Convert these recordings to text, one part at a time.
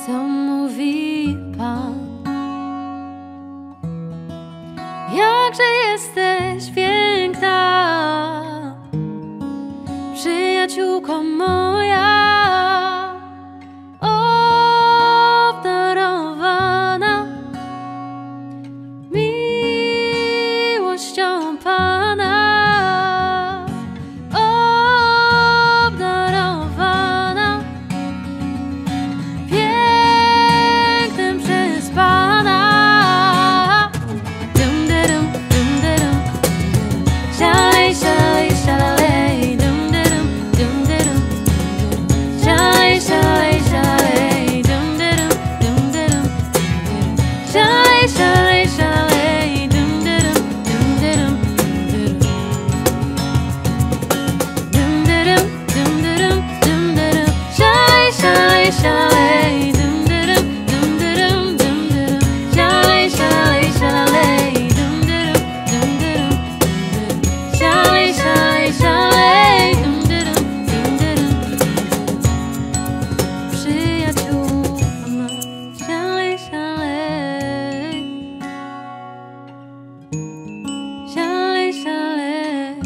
co mówi Pan. Jakże jesteś piękna, przyjaciółko moja, obdarowana miłością Pana, obdarowana pięknem przez Pana. Dum dum dum dum, szalej, szalej, szalej, dum dum dum dum, szalej, szalej, szalej, dum dum dum, szalej, szalej, szalej, dum dum dum, dum dum dum dum, szalej, szalej, szalej, dum dum dum, szalej, szalej, szalej, dum dum dum, szalej, szalej, szalej, dum dum dum, przyjaciółka ma, szalej, szalej, szalej, szalej.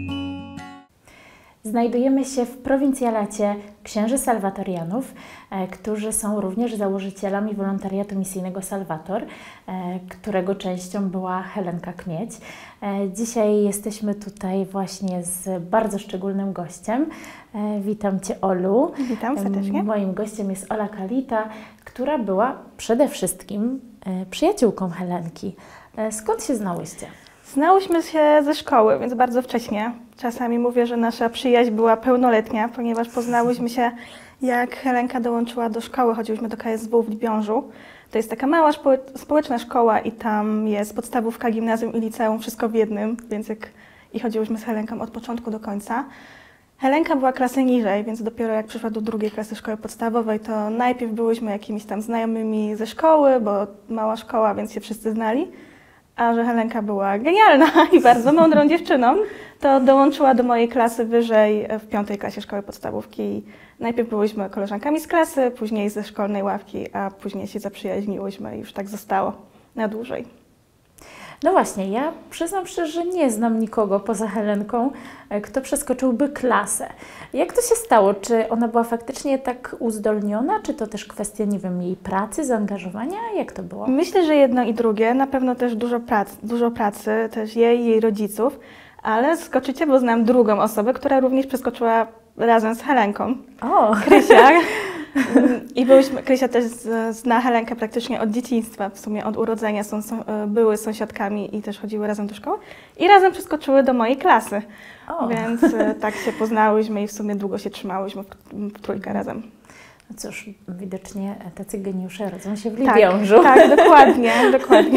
Znajdujemy się w prowincjalacie księży salwatorianów, którzy są również założycielami wolontariatu misyjnego Salwator, którego częścią była Helenka Kmieć. Dzisiaj jesteśmy tutaj właśnie z bardzo szczególnym gościem. Witam Cię, Olu. Witam serdecznie. Moim gościem jest Ola Kalita, która była przede wszystkim przyjaciółką Helenki. Skąd się znałyście? Znałyśmy się ze szkoły, więc bardzo wcześnie. Czasami mówię, że nasza przyjaźń była pełnoletnia, ponieważ poznałyśmy się, jak Helenka dołączyła do szkoły. Chodziłyśmy do KSW w Libiążu. To jest taka mała społeczna szkoła i tam jest podstawówka, gimnazjum i liceum, wszystko w jednym, więc i chodziłyśmy z Helenką od początku do końca. Helenka była klasę niżej, więc dopiero jak przyszła do drugiej klasy szkoły podstawowej, to najpierw byłyśmy jakimiś tam znajomymi ze szkoły, bo mała szkoła, więc się wszyscy znali. A że Helenka była genialna i bardzo mądrą dziewczyną, to dołączyła do mojej klasy wyżej w 5. klasie szkoły podstawówki. I najpierw byłyśmy koleżankami z klasy, później ze szkolnej ławki, a później się zaprzyjaźniłyśmy i już tak zostało na dłużej. No właśnie, ja przyznam szczerze, że nie znam nikogo poza Helenką, kto przeskoczyłby klasę. Jak to się stało? Czy ona była faktycznie tak uzdolniona, czy to też kwestia, nie wiem, jej pracy, zaangażowania? Jak to było? Myślę, że jedno i drugie. Na pewno też dużo pracy, też jej rodziców, ale skoczycie, bo znam drugą osobę, która również przeskoczyła razem z Helenką. O! Krysia. I Krysia też zna Helenkę praktycznie od dzieciństwa, w sumie od urodzenia, były sąsiadkami i też chodziły razem do szkoły i razem przeskoczyły do mojej klasy, więc tak się poznałyśmy i w sumie długo się trzymałyśmy w trójkę razem. No cóż, widocznie tacy geniusze rodzą się w Libiążu. Tak, dokładnie, dokładnie.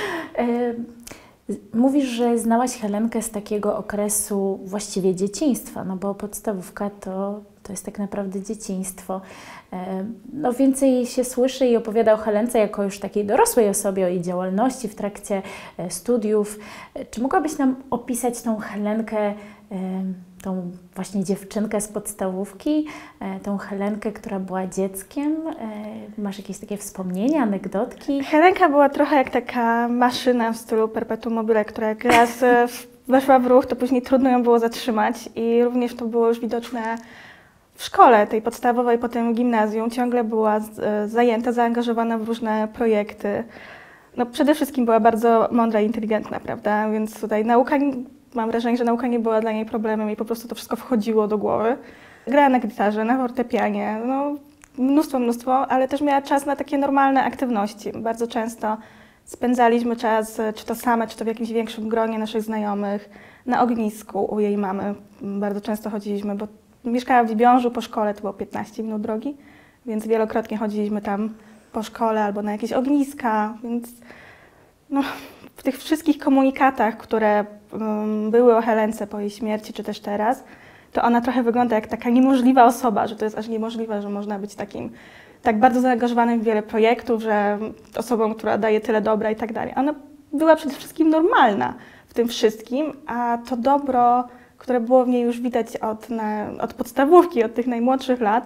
Mówisz, że znałaś Helenkę z takiego okresu właściwie dzieciństwa, no bo podstawówka to jest tak naprawdę dzieciństwo. No więcej się słyszy i opowiada o Helence jako już takiej dorosłej osobie, o jej działalności w trakcie studiów. Czy mogłabyś nam opisać tą Helenkę, tą właśnie dziewczynkę z podstawówki, tą Helenkę, która była dzieckiem? Masz jakieś takie wspomnienia, anegdotki? Helenka była trochę jak taka maszyna w stylu perpetuum mobile, która jak raz weszła w ruch, to później trudno ją było zatrzymać i również to było już widoczne w szkole tej podstawowej, potem gimnazjum. Ciągle była zajęta, zaangażowana w różne projekty. No, przede wszystkim była bardzo mądra i inteligentna, prawda? Więc tutaj mam wrażenie, że nauka nie była dla niej problemem i po prostu to wszystko wchodziło do głowy. Grała na gitarze, na fortepianie, no mnóstwo, ale też miała czas na takie normalne aktywności. Bardzo często spędzaliśmy czas, czy to same, czy to w jakimś większym gronie naszych znajomych, na ognisku u jej mamy. Bardzo często chodziliśmy, bo mieszkała w Libiążu, po szkole to było 15 minut drogi, więc wielokrotnie chodziliśmy tam po szkole albo na jakieś ogniska, więc no, w tych wszystkich komunikatach, które były o Helence po jej śmierci, czy też teraz, to ona trochę wygląda jak taka niemożliwa osoba, że to jest aż niemożliwe, że można być takim tak bardzo zaangażowanym w wiele projektów, że osobą, która daje tyle dobra i tak dalej. Ona była przede wszystkim normalna w tym wszystkim, a to dobro, które było w niej już widać od podstawówki, od tych najmłodszych lat,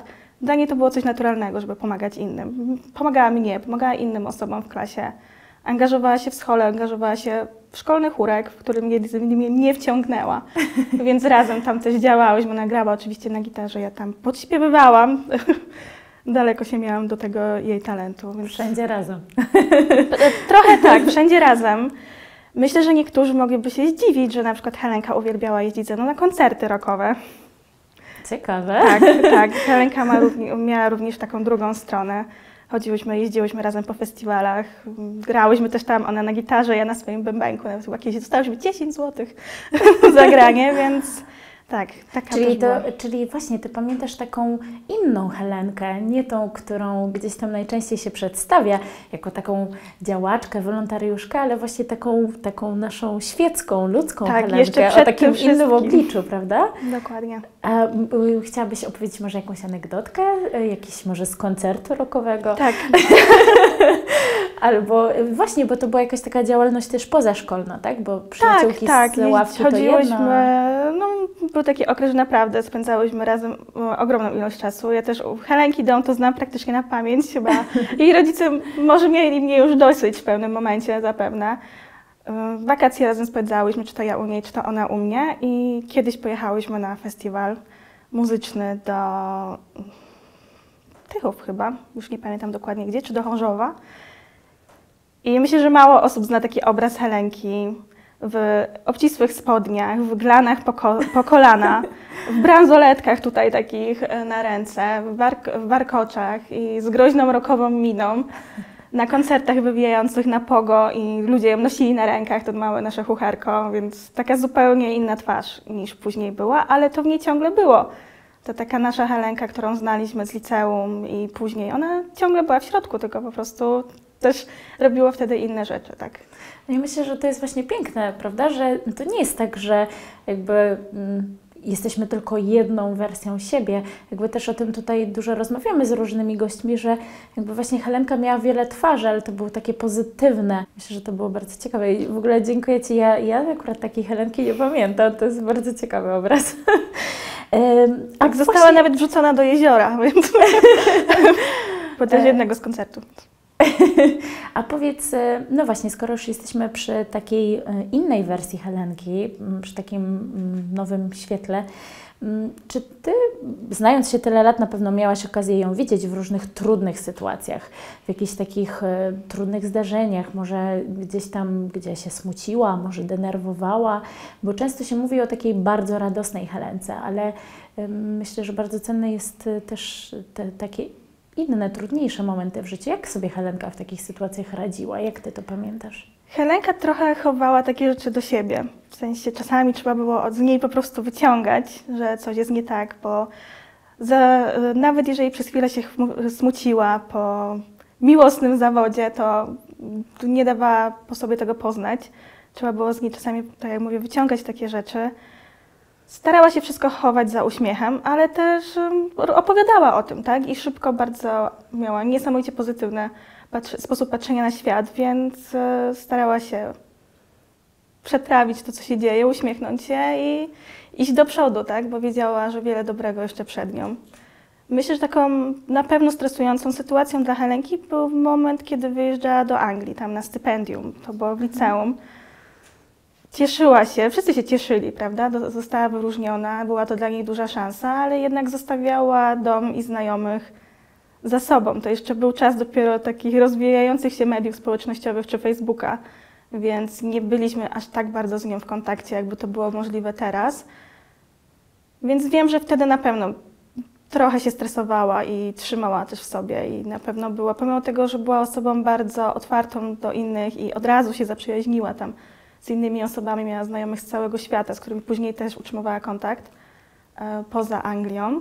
Dla niej to było coś naturalnego, żeby pomagać innym. Pomagała mnie, pomagała innym osobom w klasie. Angażowała się w szkole, angażowała się w szkolny chórek, w którym mnie nie wciągnęła. Więc razem tam też działałyśmy. Ona grała oczywiście na gitarze, ja tam podśpiewywałam. Daleko się miałam do tego jej talentu. Więc... Wszędzie razem. Trochę tak, wszędzie razem. Myślę, że niektórzy mogliby się zdziwić, że na przykład Helenka uwielbiała jeździć ze mną na koncerty rockowe. Ciekawe. Tak, tak. Helenka miała również taką drugą stronę. Jeździłyśmy razem po festiwalach, grałyśmy też tam, ona na gitarze, ja na swoim bębenku, nawet chyba kiedyś dostałyśmy 10 zł za granie, więc tak, taka Czyli właśnie Ty pamiętasz taką inną Helenkę, nie tą, którą gdzieś tam najczęściej się przedstawia, jako taką działaczkę, wolontariuszkę, ale właśnie taką naszą świecką, ludzką Helenkę, o takim innym obliczu, prawda? Dokładnie. A chciałabyś opowiedzieć może jakąś anegdotkę, jakiś może z koncertu rockowego? Tak. Albo właśnie, bo to była jakaś taka działalność też pozaszkolna, tak? Bo przyjaciółki z ławki to jedno. No, był taki okres, że naprawdę spędzałyśmy razem ogromną ilość czasu. Ja też u Helenki dom to znam praktycznie na pamięć chyba. Jej rodzice może mieli mnie już dosyć w pewnym momencie zapewne. Wakacje razem spędzałyśmy, czy to ja u niej, czy to ona u mnie. I kiedyś pojechałyśmy na festiwal muzyczny do Tychów chyba, już nie pamiętam dokładnie gdzie, czy do Chorzowa. I myślę, że mało osób zna taki obraz Helenki w obcisłych spodniach, w glanach po kolana, w bransoletkach tutaj takich na ręce, w warkoczach i z groźną rockową miną. Na koncertach wywijających na pogo i ludzie ją nosili na rękach, to małe nasze chucharko, więc taka zupełnie inna twarz niż później była, ale to w niej ciągle było. To taka nasza Helenka, którą znaliśmy z liceum i później, ona ciągle była w środku, tylko po prostu też robiła wtedy inne rzeczy, tak. No i myślę, że to jest właśnie piękne, prawda, że to nie jest tak, że jakby jesteśmy tylko jedną wersją siebie. Jakby też o tym tutaj dużo rozmawiamy z różnymi gośćmi, że jakby właśnie Helenka miała wiele twarzy, ale to było takie pozytywne. Myślę, że to było bardzo ciekawe i w ogóle dziękuję Ci. Ja akurat takiej Helenki nie pamiętam, to jest bardzo ciekawy obraz. Tak, została nawet wrzucona do jeziora, więc podczas jednego z koncertów. A powiedz, no właśnie, skoro już jesteśmy przy takiej innej wersji Helenki, przy takim nowym świetle, czy Ty, znając się tyle lat, na pewno miałaś okazję ją widzieć w różnych trudnych sytuacjach, w jakichś takich trudnych zdarzeniach, może gdzieś tam, gdzie się smuciła, może denerwowała, bo często się mówi o takiej bardzo radosnej Helence, ale myślę, że bardzo cenne jest też takie inne, trudniejsze momenty w życiu. Jak sobie Helenka w takich sytuacjach radziła? Jak Ty to pamiętasz? Helenka trochę chowała takie rzeczy do siebie. W sensie czasami trzeba było z niej po prostu wyciągać, że coś jest nie tak, bo nawet jeżeli przez chwilę się smuciła po miłosnym zawodzie, to nie dawała po sobie tego poznać. Trzeba było z niej czasami, tak jak mówię, wyciągać takie rzeczy. Starała się wszystko chować za uśmiechem, ale też opowiadała o tym, tak? I szybko bardzo miała niesamowicie pozytywny sposób patrzenia na świat, więc starała się przetrawić to, co się dzieje, uśmiechnąć się i iść do przodu, tak? Bo wiedziała, że wiele dobrego jeszcze przed nią. Myślę, że taką na pewno stresującą sytuacją dla Helenki był moment, kiedy wyjeżdżała do Anglii, tam na stypendium, to było w liceum. Cieszyła się, wszyscy się cieszyli, prawda? Została wyróżniona, była to dla niej duża szansa, ale jednak zostawiała dom i znajomych za sobą. To jeszcze był czas dopiero takich rozwijających się mediów społecznościowych czy Facebooka, więc nie byliśmy aż tak bardzo z nią w kontakcie, jakby to było możliwe teraz. Więc wiem, że wtedy na pewno trochę się stresowała i trzymała też w sobie i na pewno była, pomimo tego, że była osobą bardzo otwartą do innych i od razu się zaprzyjaźniła tam z innymi osobami, miała znajomych z całego świata, z którymi później też utrzymywała kontakt poza Anglią.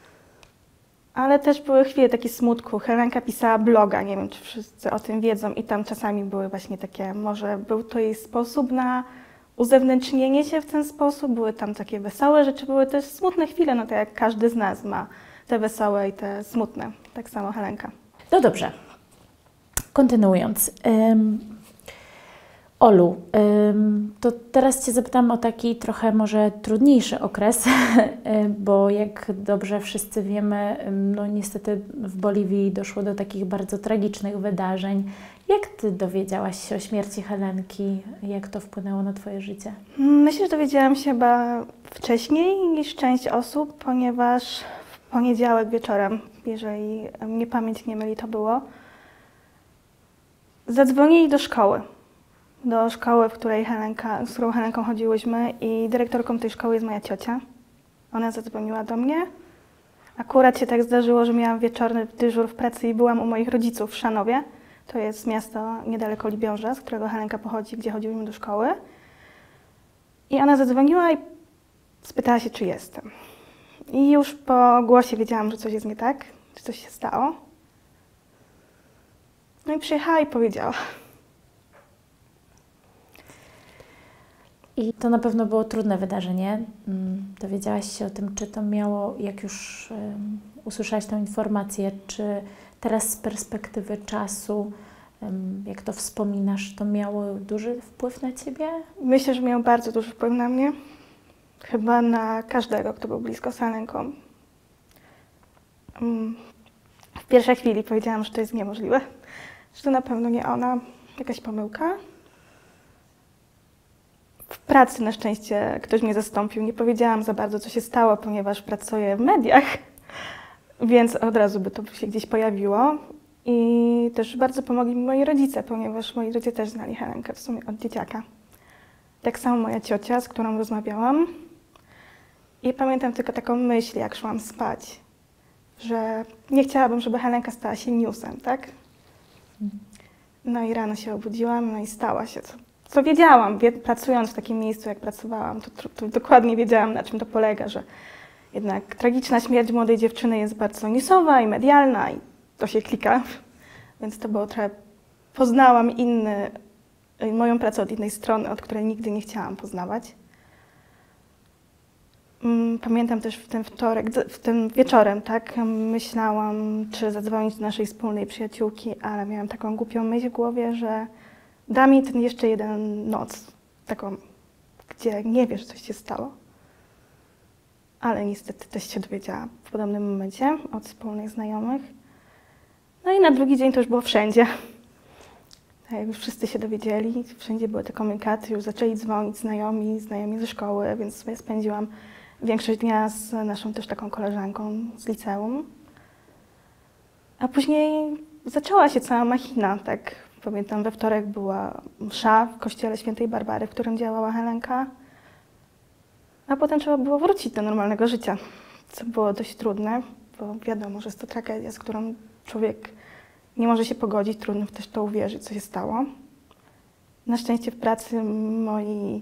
Ale też były chwile takiej smutku. Helenka pisała bloga, nie wiem, czy wszyscy o tym wiedzą i tam czasami były właśnie takie, może był to jej sposób na uzewnętrznienie się w ten sposób, były tam takie wesołe rzeczy, były też smutne chwile, no tak jak każdy z nas ma te wesołe i te smutne, tak samo Helenka. No dobrze, kontynuując. Olu, to teraz Cię zapytam o taki trochę może trudniejszy okres, bo jak dobrze wszyscy wiemy, no niestety w Boliwii doszło do takich bardzo tragicznych wydarzeń. Jak Ty dowiedziałaś się o śmierci Helenki? Jak to wpłynęło na Twoje życie? Myślę, że dowiedziałam się chyba wcześniej niż część osób, ponieważ w poniedziałek wieczorem, jeżeli mnie pamięć nie myli, to było, zadzwonili do szkoły, w której z którą Helenką chodziłyśmy i dyrektorką tej szkoły jest moja ciocia. Ona zadzwoniła do mnie. Akurat się tak zdarzyło, że miałam wieczorny dyżur w pracy i byłam u moich rodziców w Szanowie. To jest miasto niedaleko Libiąża, z którego Helenka pochodzi, gdzie chodziłyśmy do szkoły. I ona zadzwoniła i spytała się, czy jestem. I już po głosie wiedziałam, że coś jest nie tak, że coś się stało. No i przyjechała i powiedziała. I to na pewno było trudne wydarzenie. Dowiedziałaś się o tym, czy to miało, jak już usłyszałaś tę informację, czy teraz z perspektywy czasu, jak to wspominasz, to miało duży wpływ na Ciebie? Myślę, że miał bardzo duży wpływ na mnie. Chyba na każdego, kto był blisko z Helenką. W pierwszej chwili powiedziałam, że to jest niemożliwe, że to na pewno nie ona, jakaś pomyłka. W pracy na szczęście ktoś mnie zastąpił. Nie powiedziałam za bardzo, co się stało, ponieważ pracuję w mediach, więc od razu by to się gdzieś pojawiło. I też bardzo pomogli mi moi rodzice, ponieważ moi rodzice też znali Helenkę w sumie od dzieciaka. Tak samo moja ciocia, z którą rozmawiałam. I pamiętam tylko taką myśl, jak szłam spać, że nie chciałabym, żeby Helenka stała się newsem, tak? No i rano się obudziłam, no i stała się. Co wiedziałam, pracując w takim miejscu, jak pracowałam, to dokładnie wiedziałam, na czym to polega, że jednak tragiczna śmierć młodej dziewczyny jest bardzo newsowa i medialna i to się klika. Więc to było trochę... Poznałam moją pracę od innej strony, od której nigdy nie chciałam poznawać. Pamiętam też w ten wieczorem, tak, myślałam, czy zadzwonić do naszej wspólnej przyjaciółki, ale miałam taką głupią myśl w głowie, że da mi ten jeszcze jeden noc, taką, gdzie nie wiesz, co się stało. Ale niestety też się dowiedziałam w podobnym momencie od wspólnych znajomych. No i na drugi dzień to już było wszędzie. Tak, już wszyscy się dowiedzieli, wszędzie były te komunikaty, już zaczęli dzwonić znajomi ze szkoły, więc sobie spędziłam większość dnia z naszą też taką koleżanką z liceum. A później zaczęła się cała machina, tak. Pamiętam, we wtorek była msza w kościele Świętej Barbary, w którym działała Helenka. A potem trzeba było wrócić do normalnego życia, co było dość trudne, bo wiadomo, że jest to tragedia, z którą człowiek nie może się pogodzić, trudno też to uwierzyć, co się stało. Na szczęście w pracy moi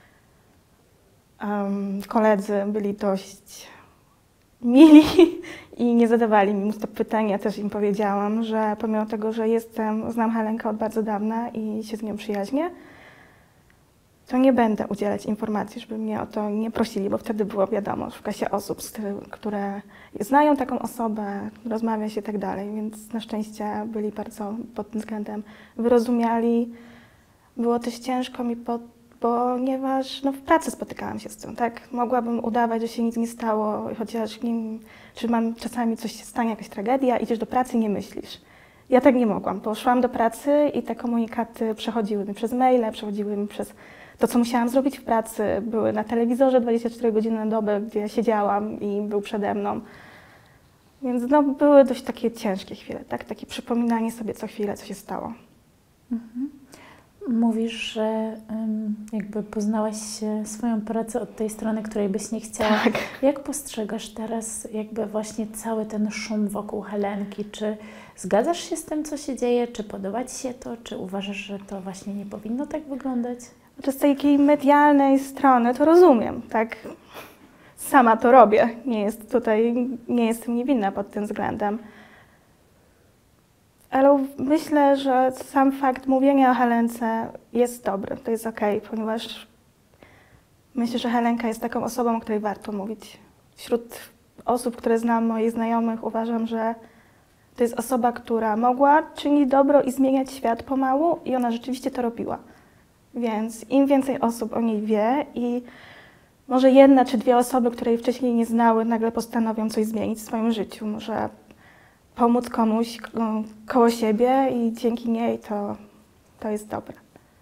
koledzy byli dość mili i nie zadawali mi mnóstwo pytań. Ja też im powiedziałam, że pomimo tego, że znam Helenkę od bardzo dawna i się z nią przyjaźnię, to nie będę udzielać informacji, żeby mnie o to nie prosili, bo wtedy było wiadomo, szuka się osób, które znają taką osobę, rozmawia się i tak dalej, więc na szczęście byli bardzo pod tym względem wyrozumiali. Było też ciężko mi, ponieważ w pracy spotykałam się z tym, tak? Mogłabym udawać, że się nic nie stało, chociaż czy czasami coś się stanie, jakaś tragedia, idziesz do pracy i nie myślisz. Ja tak nie mogłam, bo szłam do pracy i te komunikaty przechodziły mi przez maile, przechodziły mi przez to, co musiałam zrobić w pracy, były na telewizorze 24 godziny na dobę, gdzie siedziałam i był przede mną. Więc były dość takie ciężkie chwile, tak? Takie przypominanie sobie co chwilę, co się stało. Mhm. Mówisz, że jakby poznałaś swoją pracę od tej strony, której byś nie chciała. Tak. Jak postrzegasz teraz jakby właśnie cały ten szum wokół Helenki? Czy zgadzasz się z tym, co się dzieje? Czy podoba Ci się to? Czy uważasz, że to właśnie nie powinno tak wyglądać? Z takiej medialnej strony to rozumiem, tak? Sama to robię. Nie jestem niewinna pod tym względem. Ale myślę, że sam fakt mówienia o Helence jest dobry, to jest okej, ponieważ myślę, że Helenka jest taką osobą, o której warto mówić. Wśród osób, które znam, moich znajomych, uważam, że to jest osoba, która mogła czynić dobro i zmieniać świat pomału i ona rzeczywiście to robiła. Więc im więcej osób o niej wie i może jedna czy dwie osoby, które jej wcześniej nie znały, nagle postanowią coś zmienić w swoim życiu, może pomóc komuś koło siebie i dzięki niej to jest dobre.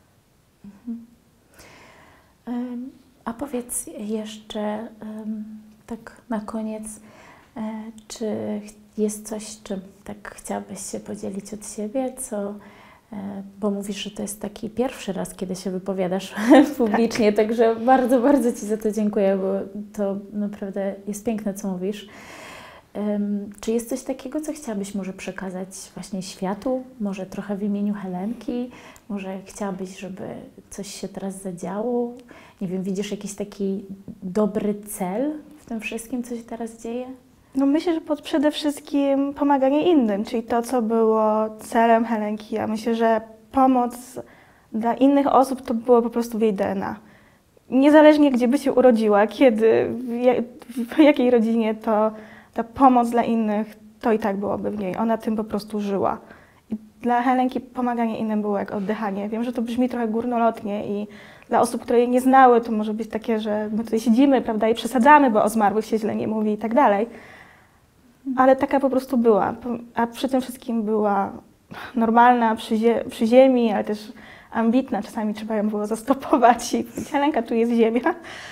A powiedz jeszcze tak na koniec, czy jest coś, czym tak chciałabyś się podzielić od siebie, bo mówisz, że to jest taki pierwszy raz, kiedy się wypowiadasz publicznie, także bardzo, bardzo Ci za to dziękuję, bo to naprawdę jest piękne, co mówisz. Czy jest coś takiego, co chciałabyś może przekazać właśnie światu, może trochę w imieniu Helenki, może chciałabyś, żeby coś się teraz zadziało? Nie wiem, widzisz jakiś taki dobry cel w tym wszystkim, co się teraz dzieje? No myślę, że przede wszystkim pomaganie innym, czyli to, co było celem Helenki. Ja myślę, że pomoc dla innych osób to było po prostu w jej DNA. Niezależnie gdzie by się urodziła, kiedy, w jakiej rodzinie, to ta pomoc dla innych, to i tak byłoby w niej. Ona tym po prostu żyła. I dla Helenki pomaganie innym było jak oddychanie. Wiem, że to brzmi trochę górnolotnie i dla osób, które jej nie znały, to może być takie, że my tutaj siedzimy, prawda, i przesadzamy, bo o zmarłych się źle nie mówi i tak dalej. Ale taka po prostu była. A przy tym wszystkim była normalna, przy ziemi, ale też ambitna. Czasami trzeba ją było zastopować i powiedzieć: Helenka, tu jest ziemia.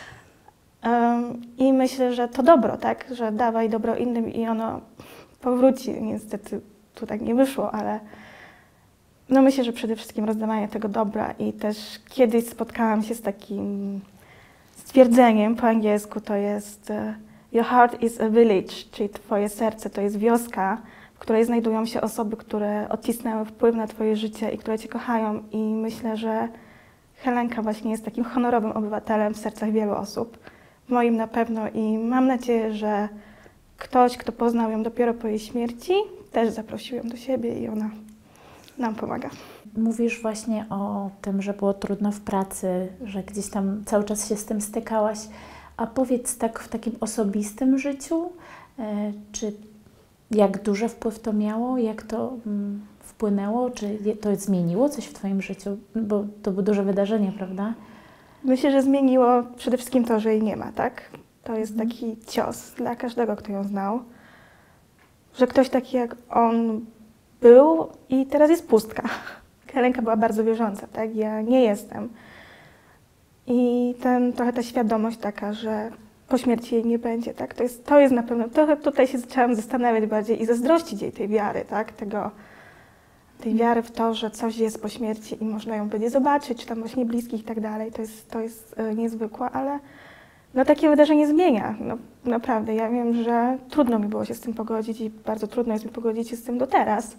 I myślę, że to dobro, tak? Że dawaj dobro innym i ono powróci. Niestety tu tak nie wyszło, ale no myślę, że przede wszystkim rozdawanie tego dobra. I też kiedyś spotkałam się z takim stwierdzeniem, po angielsku to jest Your heart is a village, czyli twoje serce to jest wioska, w której znajdują się osoby, które odcisnęły wpływ na twoje życie i które cię kochają. I myślę, że Helenka właśnie jest takim honorowym obywatelem w sercach wielu osób. Moim na pewno i mam nadzieję, że ktoś, kto poznał ją dopiero po jej śmierci, też zaprosił ją do siebie i ona nam pomaga. Mówisz właśnie o tym, że było trudno w pracy, że gdzieś tam cały czas się z tym stykałaś. A powiedz tak w takim osobistym życiu, czy jak duży wpływ to miało, jak to wpłynęło, czy to zmieniło coś w Twoim życiu? Bo to było duże wydarzenie, prawda? Myślę, że zmieniło przede wszystkim to, że jej nie ma, tak? To jest taki cios dla każdego, kto ją znał, że ktoś taki jak on był i teraz jest pustka. Helenka była bardzo wierząca, tak? Ja nie jestem. I trochę ta świadomość taka, że po śmierci jej nie będzie, tak? To jest na pewno, trochę tutaj się zaczęłam zastanawiać bardziej i zazdrościć jej tej wiary, tak? Tej wiary w to, że coś jest po śmierci i można ją będzie zobaczyć, czy tam właśnie bliskich i tak dalej. To jest niezwykłe, ale no takie wydarzenie zmienia. No, naprawdę, ja wiem, że trudno mi było się z tym pogodzić i bardzo trudno jest mi pogodzić się z tym do teraz.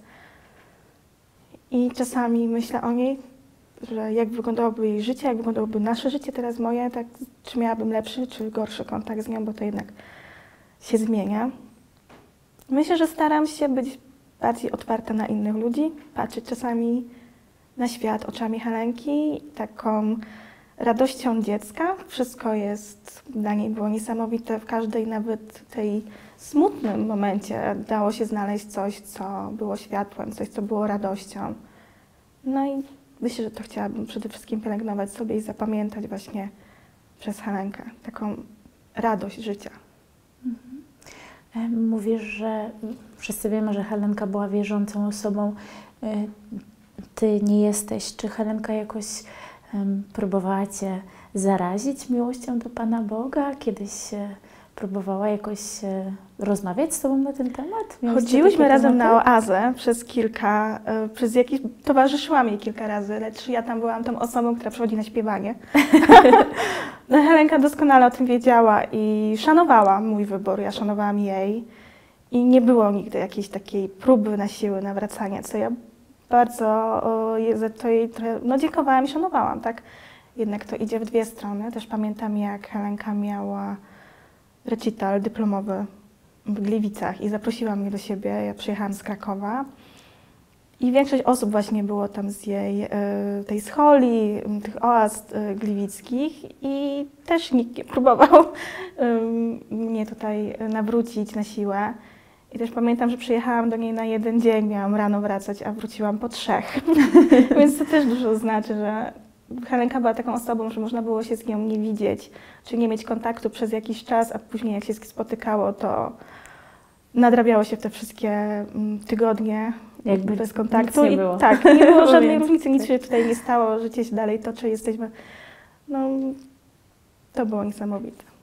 I czasami myślę o niej, że jak wyglądałoby jej życie, jak wyglądałoby nasze życie, teraz moje, tak, czy miałabym lepszy, czy gorszy kontakt z nią, bo to jednak się zmienia. Myślę, że staram się być bardziej otwarta na innych ludzi, patrzeć czasami na świat oczami Helenki, taką radością dziecka. Wszystko jest dla niej było niesamowite, w każdej nawet tej smutnym momencie dało się znaleźć coś, co było światłem, coś, co było radością. No i myślę, że to chciałabym przede wszystkim pielęgnować sobie i zapamiętać właśnie przez Helenkę, taką radość życia. Mówisz, że wszyscy wiemy, że Helenka była wierzącą osobą. Ty nie jesteś. Czy Helenka jakoś próbowała Cię zarazić miłością do Pana Boga? Kiedyś próbowała jakoś rozmawiać z Tobą na ten temat? Chodziłyśmy razem na oazę towarzyszyłam jej kilka razy, lecz ja tam byłam tą osobą, która przychodzi na śpiewanie. No, Helenka doskonale o tym wiedziała i szanowała mój wybór, ja szanowałam jej. I nie było nigdy jakiejś takiej próby na siłę nawracania, co ja bardzo za to jej dziękowałam i szanowałam, tak? Jednak to idzie w dwie strony. Też pamiętam, jak Helenka miała recital dyplomowy w Gliwicach i zaprosiła mnie do siebie. Ja przyjechałam z Krakowa i większość osób właśnie było tam z jej tej scholi, tych oaz gliwickich i też nikt nie próbował mnie tutaj nawrócić na siłę. I też pamiętam, że przyjechałam do niej na jeden dzień, miałam rano wracać, a wróciłam po 3. Więc to też dużo znaczy, że Helenka była taką osobą, że można było się z nią nie widzieć, czy nie mieć kontaktu przez jakiś czas, a później jak się spotykało, to nadrabiało się w te wszystkie tygodnie Jakby bez kontaktu. nic nie było. Tak, nie było żadnej Więc- różnicy, nic się tutaj nie stało, życie się dalej toczy, jesteśmy, no to było niesamowite.